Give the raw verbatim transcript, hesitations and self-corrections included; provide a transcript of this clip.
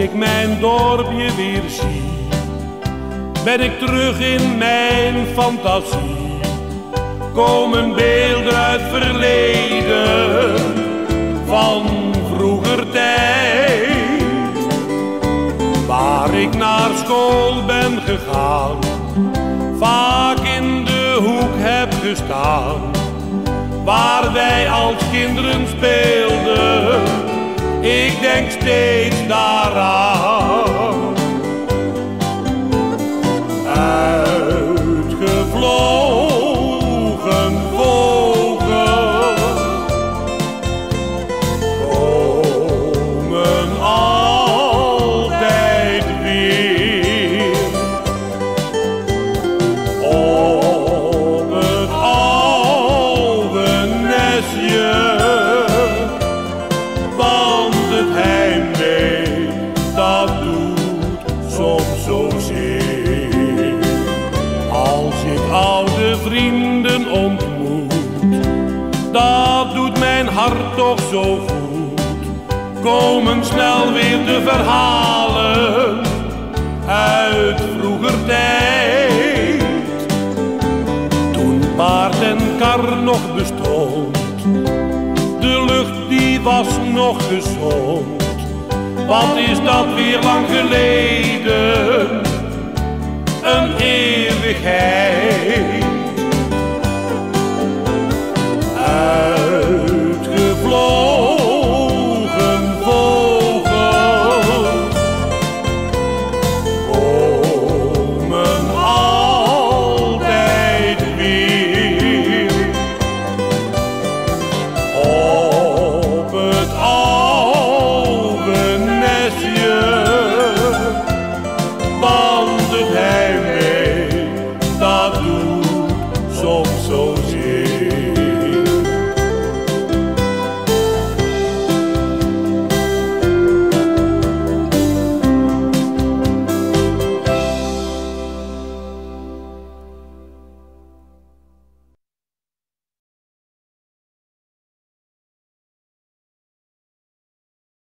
ik mijn dorpje weer zie, ben ik terug in mijn fantasie. Komen beelden uit verleden, van vroeger tijd, waar ik naar school ben gegaan, vaak in de hoek heb gestaan, waar wij als kinderen speelden. Ik denk steeds daaraan. Uitgevlogen vogel komen altijd weer op het oude nestje, want het heimwee dat doet soms zo zeer. Als ik oude vrienden ontmoet, dat doet mijn hart toch zo goed. Komen snel weer de verhalen uit vroeger tijd, toen paard en kar nog bestond, de lucht die was nog gezond. Wat is dat weer lang geleden, een eeuwigheid.